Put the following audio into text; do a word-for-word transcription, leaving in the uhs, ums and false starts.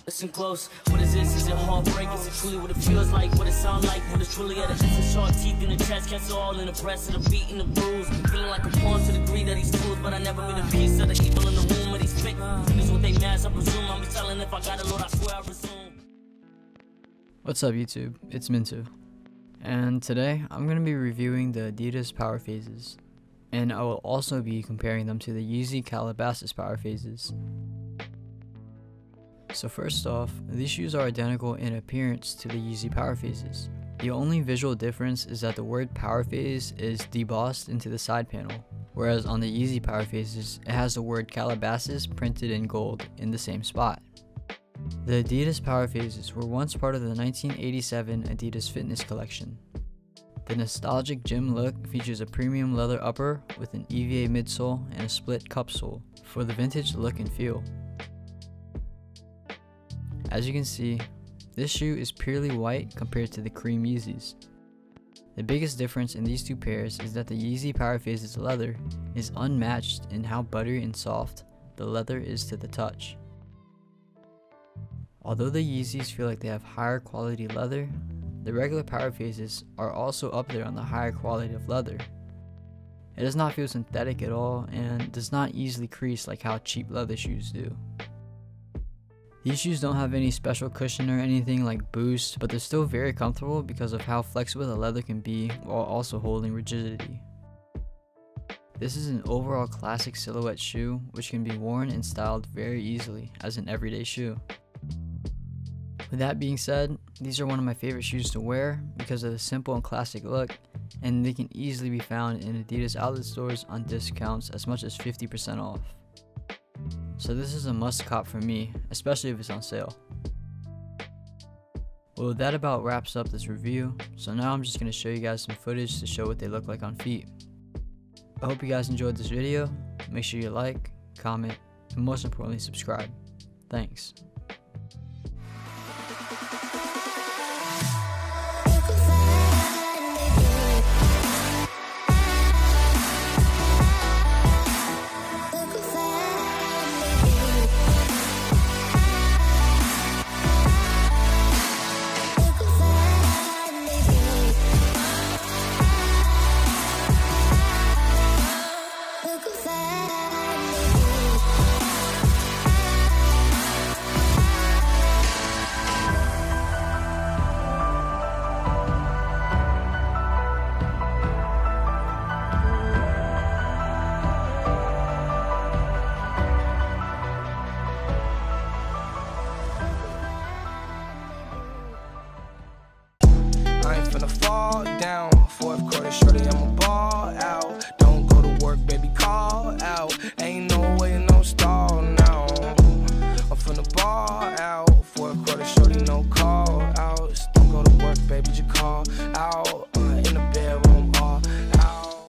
Listen close, what is this? Is it heartbreak? Is it truly what it feels like? What it sound like? What it's truly at a distance? Sharp teeth in the chest, cancer all in the breast, and the beat and the bruise. Feeling like a pawn to the greed of these tools, but I never been a piece of the evil in the womb of these fake. This is what they mask, I presume. I'm telling if I got a Lord, I swear I resume. What's up YouTube, it's minh-tu, and today I'm going to be reviewing the Adidas Powerphases, and I will also be comparing them to the Yeezy Calabasas Powerphases. So first off, these shoes are identical in appearance to the Yeezy Powerphases. The only visual difference is that the word Powerphase is debossed into the side panel, whereas on the Yeezy Powerphases it has the word Calabasas printed in gold in the same spot. The Adidas Powerphases were once part of the nineteen eighty-seven Adidas Fitness collection. The nostalgic gym look features a premium leather upper with an E V A midsole and a split cup sole for the vintage look and feel. As you can see, this shoe is purely white compared to the cream Yeezys. The biggest difference in these two pairs is that the Yeezy Powerphases leather is unmatched in how buttery and soft the leather is to the touch. Although the Yeezys feel like they have higher quality leather, the regular Powerphases are also up there on the higher quality of leather. It does not feel synthetic at all and does not easily crease like how cheap leather shoes do. These shoes don't have any special cushion or anything like Boost, but they're still very comfortable because of how flexible the leather can be while also holding rigidity. This is an overall classic silhouette shoe which can be worn and styled very easily as an everyday shoe. With that being said, these are one of my favorite shoes to wear because of the simple and classic look, and they can easily be found in Adidas outlet stores on discounts as much as fifty percent off. So this is a must cop for me, especially if it's on sale. Well, that about wraps up this review, so now I'm just going to show you guys some footage to show what they look like on feet. I hope you guys enjoyed this video. Make sure you like, comment, and most importantly subscribe. Thanks. Finna fall down, fourth quarter, shorty